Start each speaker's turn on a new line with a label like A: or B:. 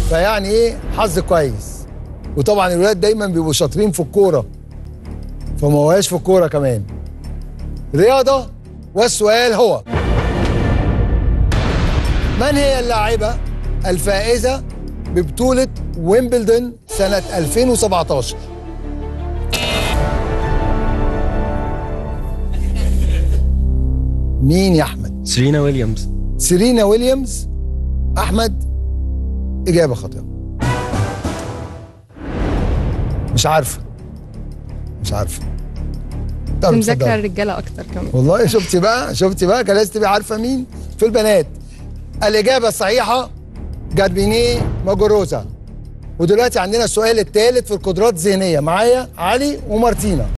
A: فيعني ايه حظ كويس. وطبعا الولاد دايما بيبقوا شاطرين في الكوره، فما هواش في الكوره كمان. رياضه. والسؤال هو: من هي اللاعبه الفائزه ببطوله ويمبلدون سنه 2017؟ مين يا احمد؟
B: سيرينا ويليامز.
A: سيرينا ويليامز. احمد اجابه خاطئه. مش عارفه.
C: مذاكره الرجاله اكتر كمان.
A: والله شفتي بقى كان لازم تبقي عارفه مين في البنات. الاجابه الصحيحه جاربينيه ماجوروزا. ودلوقتي عندنا السؤال الثالث في القدرات الذهنيه، معايا علي ومارتينا.